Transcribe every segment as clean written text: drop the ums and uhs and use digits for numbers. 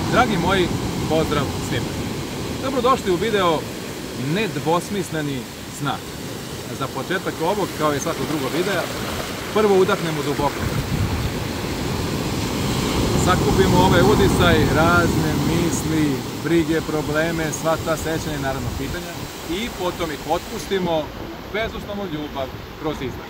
Dragi moji, pozdrav svima. Dobrodošli u video Nedvosmisleni znak. Za početak ovog, kao i svakog drugog videa, prvo udahnemo duboko. Sakupimo ovaj udisaj, razne misli, brige, probleme, sva ta sećanja i naravno pitanja i potom ih otpustimo bezuslovnu ljubav kroz izdah.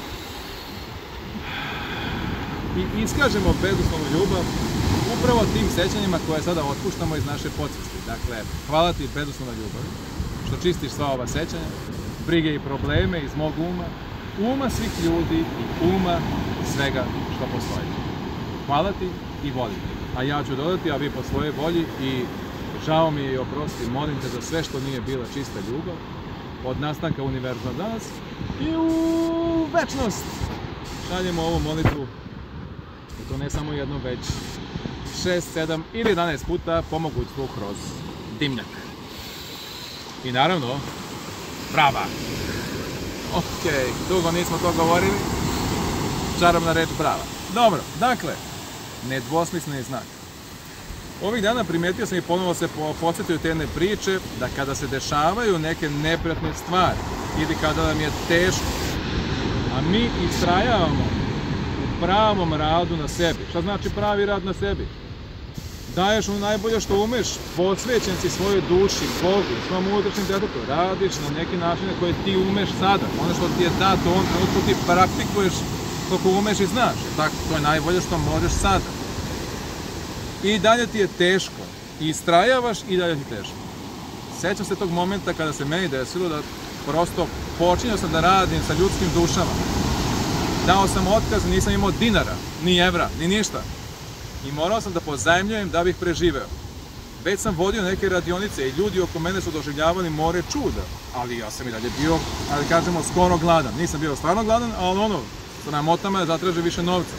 I iskažemo bezuslovnu ljubav upravo tim sećanjima koje sada otpuštamo iz naše podsvesti. Dakle, hvala ti bezuslovna ljubav što čistiš sva ova sećanja, brige i probleme iz mog uma svih ljudi i uma svega što postoji. Hvala ti i volim te. A ja ću dodati, a vi po svojoj volji i žao mi je i oprosti, molim te za sve što nije bila čista ljubav od nastanka univerzuma danas i u večnost. Šaljemo ovu molitvu i to ne samo jedno, već 6, 7 ili 11 puta po mogućstvu kroz dimnjak. I naravno, brava! Ok, dugo nismo to govorili. Čarobna reč brava. Dobro, dakle, nedvosmisleni znak. Ovih dana primetio sam i ponovo se podsjetio te jedne priče da kada se dešavaju neke neprijatne stvari ili kada nam je teško, a mi istrajavamo u pravom radu na sebi. Šta znači pravi rad na sebi? Daješ ono najbolje što umeš, posvećen si svojoj duši, Bogu, svom unutrašnjem detetu, radiš na neki način na koje ti umeš sada. Ono što ti je dato, on trenutku ti praktikuješ koliko umeš i znaš. Tako, to je najbolje što možeš sada. I dalje ti je teško. I istrajavaš i dalje ti je teško. Sjećam se tog momenta kada se meni desilo da prosto počinio sam da radim sa ljudskim dušama. Dao sam otkaz, nisam imao dinara, ni evra, ni ništa. I morao sam da pozajmljujem da bih preživeo. Već sam vodio neke radionice i ljudi oko mene su doživljavali more čuda. Ali ja sam i dalje bio, ali kažemo, skoro gladan. Nisam bio stvarno gladan, ali ono, sa namotama zatraže više novca.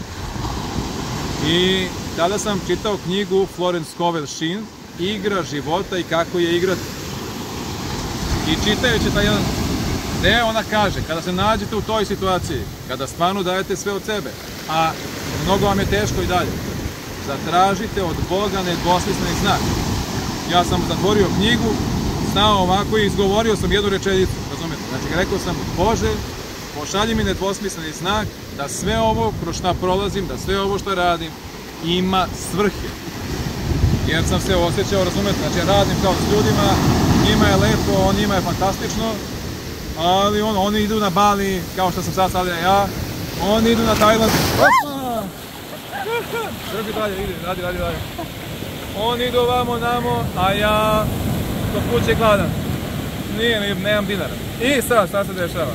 I tada sam čitao knjigu Florence Scovel Sheen, Igra života i kako je igrati. I čitajući taj jedan deo, ona kaže, kada se nađete u toj situaciji, kada stvarno dajete sve od sebe, a mnogo vam je teško i dalje, zatražite od Boga nedvosmisleni znak. Ja sam zatvorio knjigu, stao ovako i izgovorio sam jednu rečenicu, razumijete? Znači, rekao sam, Bože, pošalji mi nedvosmisleni znak da sve ovo kroz šta prolazim, da sve ovo što radim ima svrhe. Jer sam se osjećao, razumijete, znači radim kao s ljudima, njima je lepo, njima je fantastično, ali oni idu na Bali, kao što sam sad ja, oni idu na Tajland. Opa! Drži dalje, ide, radi dalje. Oni idu ovamo, namo, a ja do kuće gladan. Nemam dinara. I sad, šta se dešava?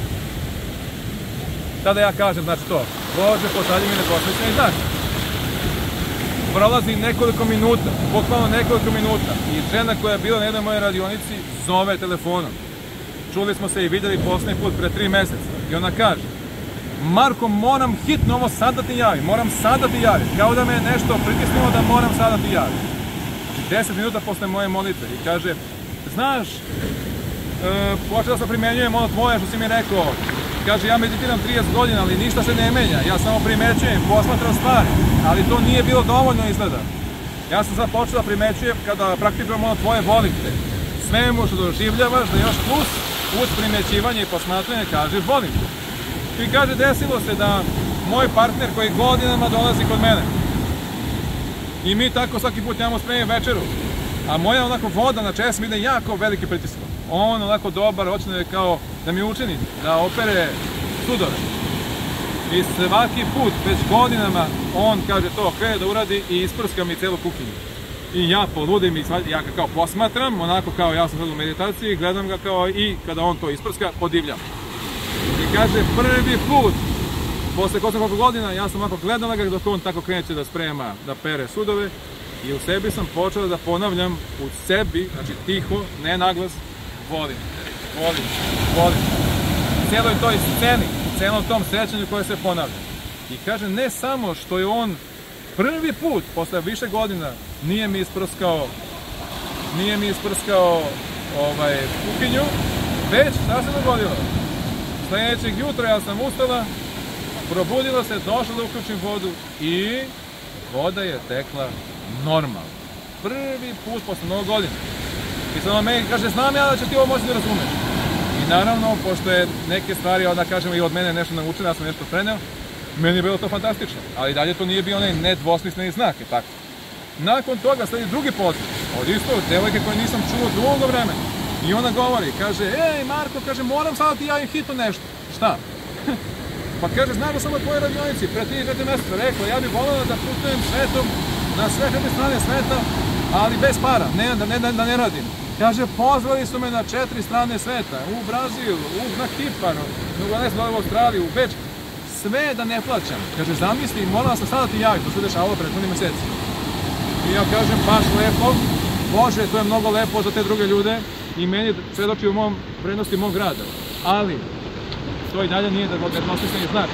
Tada ja kažem, znači to, Bože, pošalji mi nedvosmisleni znak. Prolazi nekoliko minuta, bukvalno nekoliko minuta, i žena koja je bila na jednoj mojoj radionici zove telefonom. Čuli smo se i vidjeli posljednji put pre 3 mjeseca. I ona kaže, Marko, moram hitno ovo sad da ti javim, moram sad da ti javim, kao da me je nešto pritisnulo da moram sad da ti javim. Znači 10 minuta posle moje molitve i kaže, znaš, počeo sam primjenjujem ono tvoje što si mi rekao. Kaže, ja meditiram 30 godina, ali ništa se ne menja, ja samo primećujem, posmatram stvari, ali to nije bilo dovoljno izgleda. Ja sam sad počeo da primećujem kada praktikujem ono tvoje volite. Svemu što doživljavaš, da još plus, uz primećivanje i posmatranje kažeš volim te. I kaže, desilo se da moj partner koji godinama dolazi kod mene i mi tako svaki put njemu spremim večeru, a moja onako voda na česmi ide jako veliki pritisak. On onako dobar, hoće kao da mi učini, da opere sudove. I svaki put, već godinama, on kaže to krene da uradi i isprska mi celu kuhinju. I ja poludim i ja ga kao posmatram, onako kao ja sam sad u meditaciji, gledam ga kao i kada on to isprska, podivljam. I kaže, prvi put, posle koliko godina, ja sam ovako gledala ga dok on tako kreće da sprema, da pere sudove i u sebi sam počela da ponavljam u sebi, znači tiho, ne naglas, volim te, volim te, volim te. Cijeloj toj sceni, cijelom tom srećanju koje se ponavlja. I kaže, ne samo što je on prvi put, posle više godina, nije mi isprskao kuhinju, već šta se dogodilo? Sljedećeg jutra ja sam ustala, probudila se, došla da uključim vodu i voda je tekla normalno. prvi put posle mnogo godina. I sad ona meni kaže, znam ja da će ti ovo moći da razumeš. I naravno, pošto je neke stvari, da kažemo, i od mene nešto naučila, ja sam nešto preneo, meni je bilo to fantastično. Ali dalje to nije bio onaj nedvosmisleni znak, je tako. Nakon toga sledi drugi poziv, od isto devojke koje nisam čuo dugo vremena. I ona govori, kaže, ej Marko, kaže, moram sad da ti javim hitno nešto. Šta? Pa kaže, znaš da sam na tvojoj radionici, pre 3-4 mjeseca rekla, ja bih voljela da putujem svetom, na sve 4 strane sveta, ali bez para, da ne radim. Kaže, pozvali su me na 4 strane sveta, u Brazil, na Kipar, u Australiju, u Beč, sve da ne plaćam. Kaže, zamisli, morala sam sada ti javiti, to se dešavalo pred punim mjeseci. I ja kažem, baš lepo, Bože, to je mnogo lepo za te druge ljude i meni svedoči u vrednosti mog rada. Ali, to i dalje nije nedvosmisleni znak.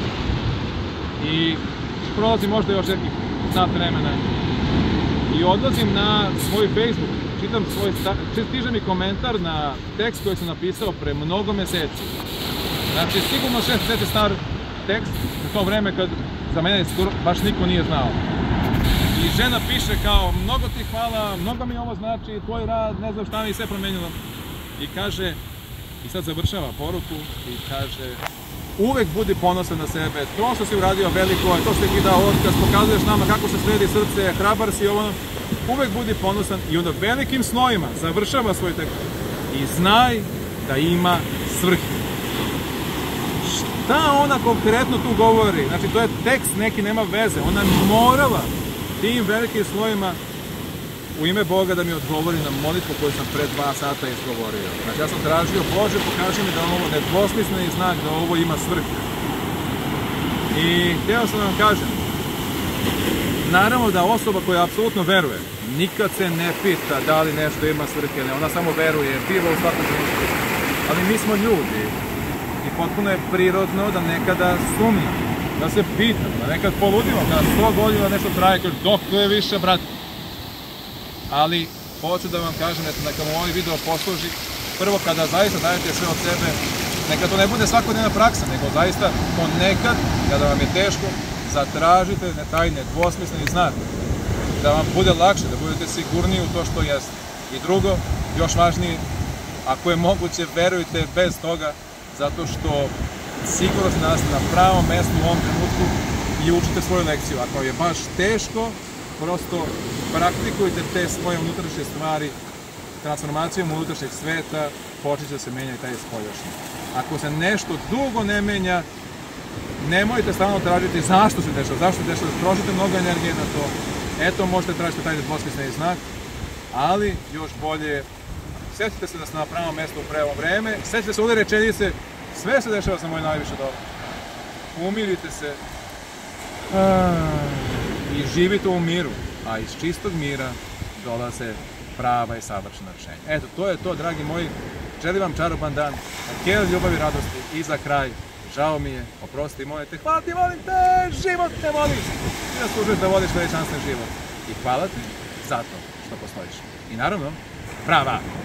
I prolazim možda još nekih sat vremena i odlazim na svoj Facebook, stiže mi komentar na tekst koji sam napisao pre mnogo meseci. Znači, sigurno 6 meseci star tekst, u to vreme kad za mene baš niko nije znao. I žena piše kao, mnogo ti hvala, mnogo mi ovo znači, tvoj rad, ne znam šta mi sve promenilo. I kaže, i sad završava poruku i kaže, uvek budi ponosan na sebe, to što si uradio veliko, to što ti dao otkaz, pokazuješ nama kako se sredi srce, hrabar si ovo, uvek budi ponosan i onda velikim slovima završava svoj tekst. I znaj da ima svrhe. Šta ona konkretno tu govori? Znači, to je tekst neki, nema veze. Ona morala tim velikim slovima u ime Boga da mi odgovori na molitvu koju sam pre 2 sata izgovorio. Znači, ja sam tražio, Bože, pokaži mi da ovo nedvosmisleni znak, da ovo ima svrhe. I htio sam da vam kažem, naravno da osoba koja apsolutno veruje, nikad se ne pita da li nešto ima svrhe, ne, ona samo veruje, biva u svakom trenutku. Ali mi smo ljudi i potpuno je prirodno da nekada sumnjamo, da se pitamo, da nekad poludimo, kada 100 godina nešto traje, kaže, dok to je više, brate. Ali, hoću da vam kažem, neka mu ovaj video posluži, prvo kada zaista dajete sve od sebe, neka to ne bude svakodnevna praksa, nego zaista ponekad, kada vam je teško, zatražite taj nedvosmisleni znak, da vam bude lakše, da budete sigurniji u to što jeste. I drugo, još važnije, ako je moguće, verujte bez toga, zato što sigurno se nalazite na pravom mjestu u ovom trenutku i učite svoju lekciju. Ako je baš teško, prosto praktikujte te svoje unutrašnje stvari, transformacijom unutrašnjeg sveta, počet će se menjati taj spoljašnji. Ako se nešto dugo ne menja, nemojte stalno tražiti zašto se dešava, trošite mnogo energije na to. Eto, možete tražiti taj nedvosmisleni znak, ali još bolje, sjetite se da ste na pravom mjestu u pravo vreme, sjetite se ove rečenice, sve se dešava za moje najviše dobro. Umirite se i živite u miru, a iz čistog mira dolaze prava i savršena rješenja. Eto, to je to, dragi moji. Želim vam čaroban dan, kel ljubavi, radosti i za kraj, žao mi je, oprosti, molim te, hvala ti, volim te, život te volim. Ti zaslužuješ da vodiš veličanstven život. I hvala ti zato što postojiš. I naravno, prava!